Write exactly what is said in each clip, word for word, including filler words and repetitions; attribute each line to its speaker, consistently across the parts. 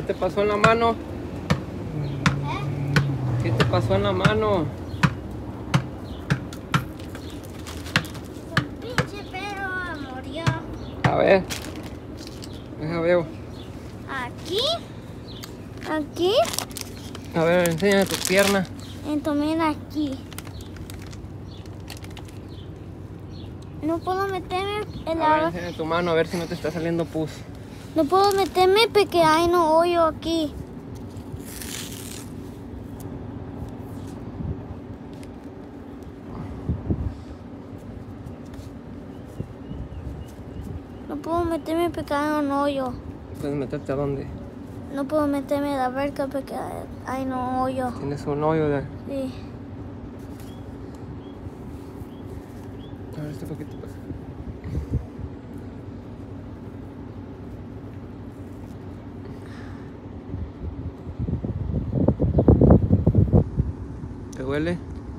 Speaker 1: te pasó en la mano?
Speaker 2: ¿Eh?
Speaker 1: ¿Qué te pasó en la mano?
Speaker 2: Un pinche perro murió.
Speaker 1: A ver. Deja veo.
Speaker 2: Aquí. Aquí.
Speaker 1: A ver, enséñame tu pierna.
Speaker 2: Y también aquí. No puedo meterme en
Speaker 1: A ver,
Speaker 2: la...
Speaker 1: enséñame tu mano a ver si no te está saliendo pus.
Speaker 2: No puedo meterme porque hay un hoyo aquí. No puedo meterme porque hay un hoyo.
Speaker 1: ¿Puedes meterte a dónde?
Speaker 2: No puedo meterme en la verga porque hay- hay un hoyo.
Speaker 1: Tienes un hoyo de...
Speaker 2: Sí.
Speaker 1: A ver, este poquito pues. ¿Te duele?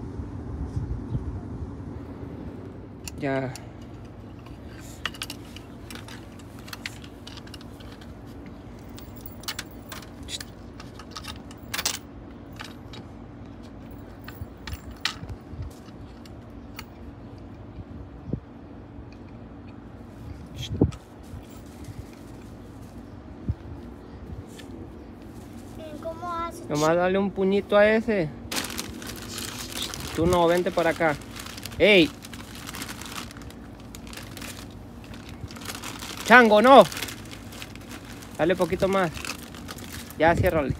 Speaker 1: Ya.
Speaker 2: ¿Cómo hace?
Speaker 1: Nomás dale un puñito a ese. Tú no, vente para acá. ¡Ey! ¡Chango, no! Dale poquito más. Ya, ciérrale.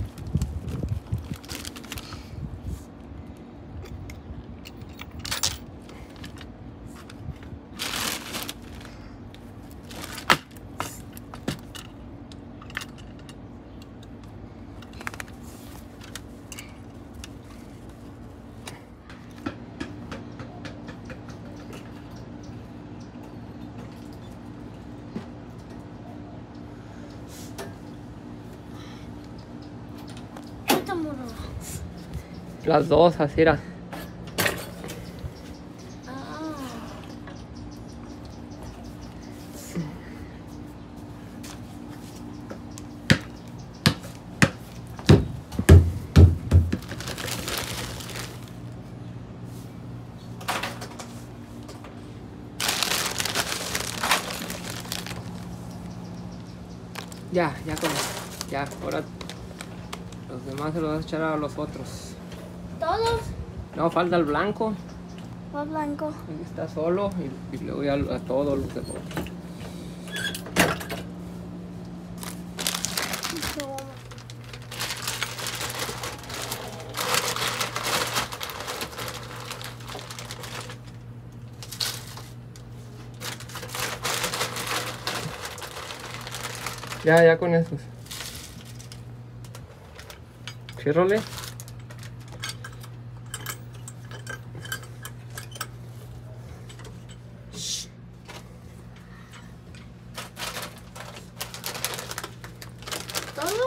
Speaker 2: Esto murió.
Speaker 1: Las dos, así era.
Speaker 2: Ah.
Speaker 1: Ya, ya con ya, ahora los demás se los vas a echar a los otros.
Speaker 2: ¿Todos?
Speaker 1: No, falta el blanco.
Speaker 2: Más blanco.
Speaker 1: Aquí está solo y, y luego ya a todos los demás. Ya, ya con esos. Ciérrale.
Speaker 2: ¿Todo?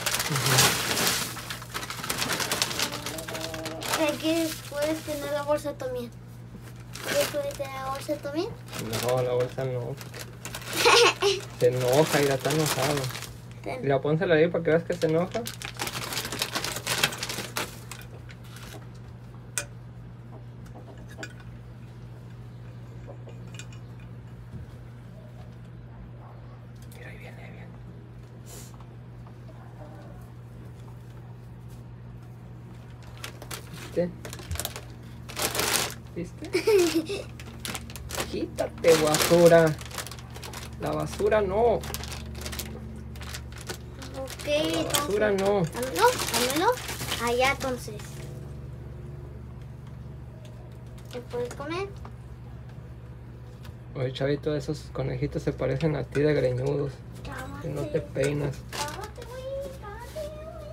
Speaker 2: Aquí puedes tener la bolsa también. ¿Aquí puedes tener la bolsa también?
Speaker 1: No, la bolsa no. Se enoja, mira, está enojado.
Speaker 2: Ten.
Speaker 1: Mira, pónsela ahí para que veas que se enoja. Mira, ahí viene, ahí viene. ¿Viste? ¿Viste? Quítate, basura. La basura no.
Speaker 2: Ok,
Speaker 1: La basura
Speaker 2: entonces.
Speaker 1: no.
Speaker 2: Dámelo, dámelo. Allá entonces. ¿Te puedes comer?
Speaker 1: Oye, chavito, esos conejitos se parecen a ti de greñudos. Que no te peinas.
Speaker 2: Cálmate, güey, cálmate,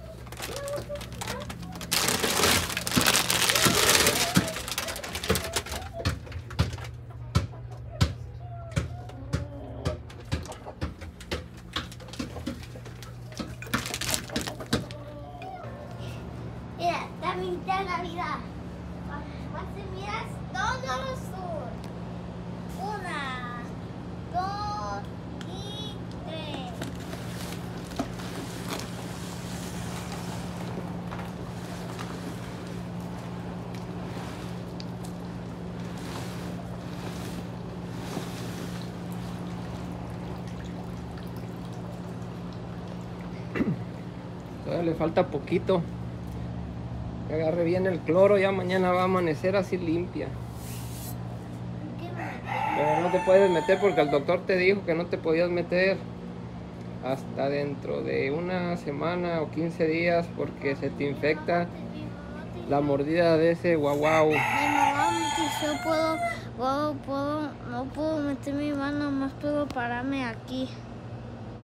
Speaker 2: mira, también te da la vida. Más te miras todos los sur. Una, dos y tres.
Speaker 1: le falta poquito. Que agarre bien el cloro, ya mañana va a amanecer así limpia.
Speaker 2: ¿Qué me metí?
Speaker 1: Pero no te puedes meter porque el doctor te dijo que no te podías meter hasta dentro de una semana o quince días porque se te infecta la mordida de ese guau guau.
Speaker 2: Mi mamá me dice, yo puedo, puedo, puedo, no puedo meter mi mano, más puedo pararme aquí.